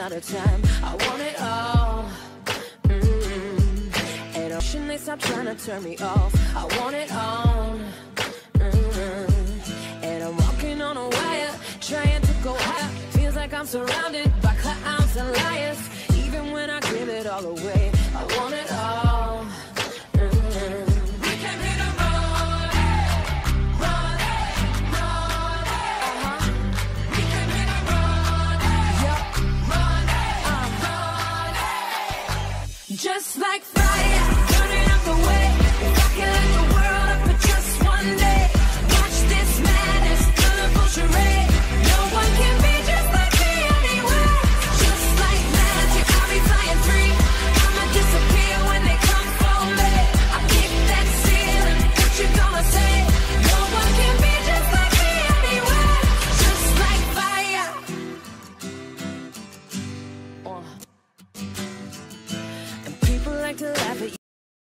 out of time. I want it all. And ocean, they stop trying to turn me off. I want it all. And I'm walking on a wire, trying to go higher. Feels like I'm surrounded by clowns and liars. Even when I give it all away, I want it all. We can hit a road, road, road. We can hit a road, road. Just like fire, burning up the way. If I can light the world up for just one day, watch this madness, colorful charade. No one can be just like me anywhere. Just like magic, I'll be flying free. I'ma disappear when they come for me. I kick that ceiling, what you gonna say? No one can be just like me anywhere. Just like fire. And people like to laugh at you.